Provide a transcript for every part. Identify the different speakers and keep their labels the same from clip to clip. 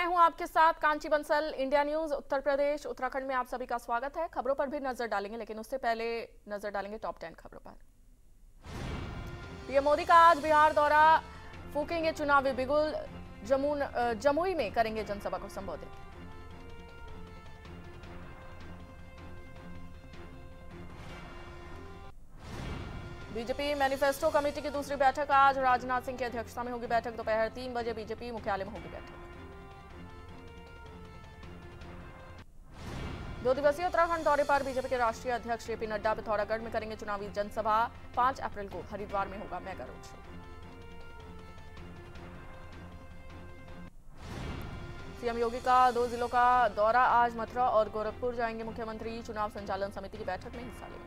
Speaker 1: मैं हूं आपके साथ कांची बंसल। इंडिया न्यूज उत्तर प्रदेश उत्तराखंड में आप सभी का स्वागत है। खबरों पर भी नजर डालेंगे, लेकिन उससे पहले नजर डालेंगे टॉप 10 खबरों पर। पीएम मोदी का आज बिहार दौरा, फूकेंगे चुनावी बिगुल, जमुई में करेंगे जनसभा को संबोधित। बीजेपी मैनिफेस्टो कमेटी की दूसरी बैठक आज राजनाथ सिंह की अध्यक्षता में होगी बैठक। दोपहर 3 बजे बीजेपी मुख्यालय में होगी बैठक। 2 दिवसीय उत्तराखंड दौरे पर बीजेपी के राष्ट्रीय अध्यक्ष जेपी नड्डा पिथौरागढ़ में करेंगे चुनावी जनसभा। 5 अप्रैल को हरिद्वार में होगा mega road show. CM Yogi का 2 जिलों का दौरा, आज मथुरा और गोरखपुर जाएंगे मुख्यमंत्री। चुनाव संचालन समिति की बैठक में हिस्सा लेंगे।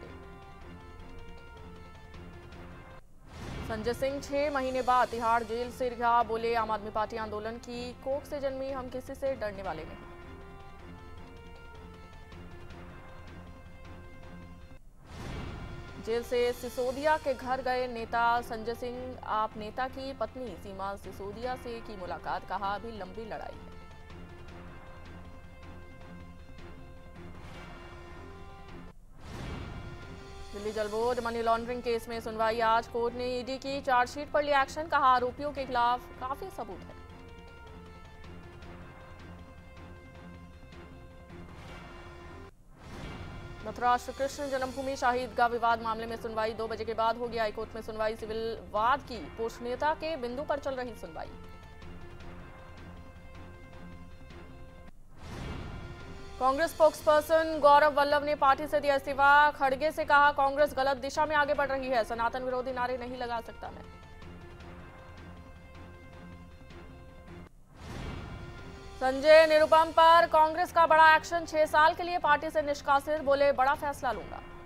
Speaker 1: संजय सिंह 6 महीने बाद तिहाड़ जेल से रिहा, बोले आम आदमी पार्टी आंदोलन की कोख से जन्मी, हम किसी से डरने वाले नहीं। जेल से सिसोदिया के घर गए नेता संजय सिंह, आप नेता की पत्नी सीमा सिसोदिया से की मुलाकात, कहा अभी लंबी लड़ाई है। दिल्ली जल बोर्ड मनी लॉन्ड्रिंग केस में सुनवाई आज, कोर्ट ने ईडी की चार्जशीट पर लिया एक्शन, कहा आरोपियों के खिलाफ काफी सबूत है। मथुरा श्री कृष्ण जन्मभूमि शाही ईदगाह विवाद मामले में सुनवाई 2 बजे के बाद होगी हाईकोर्ट में सुनवाई। सिविल वाद की पोषणीयता के बिंदु पर चल रही सुनवाई। कांग्रेस स्पोक्सपर्सन गौरव वल्लभ ने पार्टी से दिया इस्तीफा, खड़गे से कहा कांग्रेस गलत दिशा में आगे बढ़ रही है, सनातन विरोधी नारे नहीं लगा सकता मैं। संजय निरुपम पर कांग्रेस का बड़ा एक्शन, 6 साल के लिए पार्टी से निष्कासित, बोले बड़ा फैसला लूंगा।